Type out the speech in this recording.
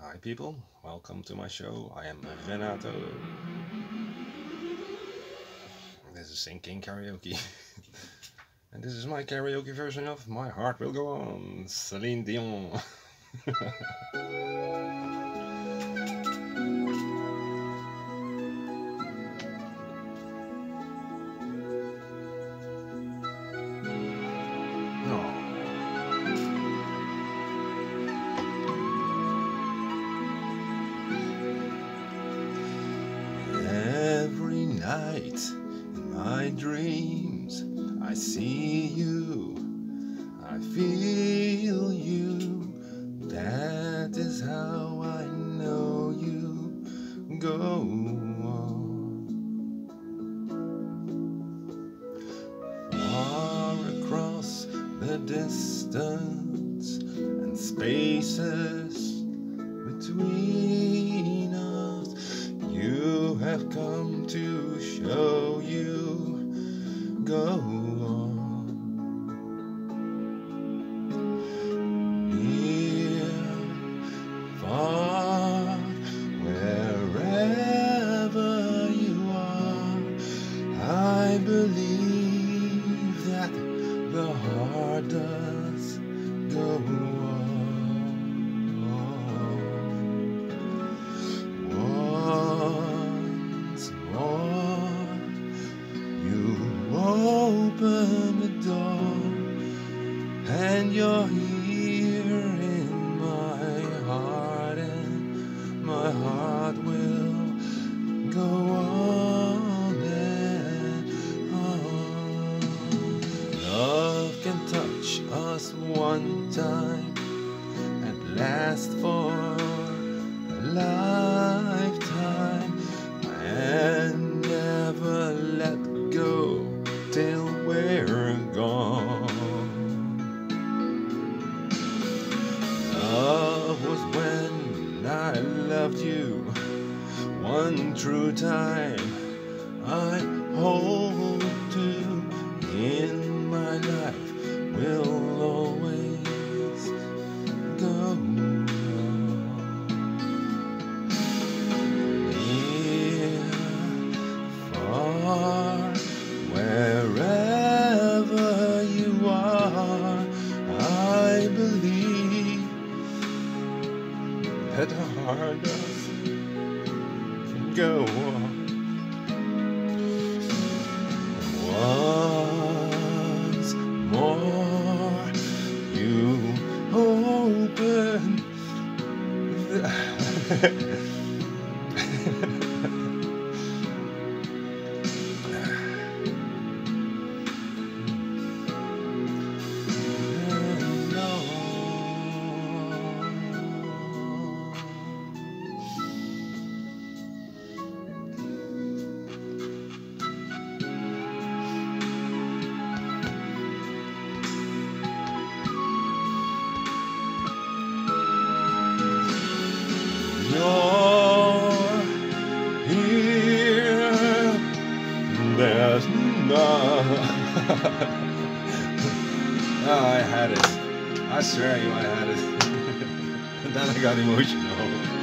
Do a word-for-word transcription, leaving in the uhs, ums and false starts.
Hi people, welcome to my show. I am Renato. This is Singing Karaoke. And this is my karaoke version of My Heart Will Go On, Celine Dion. Every night in my dreams I see you, I feel you. That is how I know you. Go on. Far across the distance and spaces between us, you have come to show you. Go on. Near, far, wherever you are, I believe that the heart does go on. Open the door, and you're here in my heart, and my heart will go on and on. Love can touch us one time and last for a lifetime, and never let go till we're gone. Love was when I loved you one true time. I hold to in my life will always go on. Near, far, wherever you are, I believe that the heart does go on. Once more, you open the You're here, there's none. Oh, I had it. I swear you, I had it. And then I got emotional.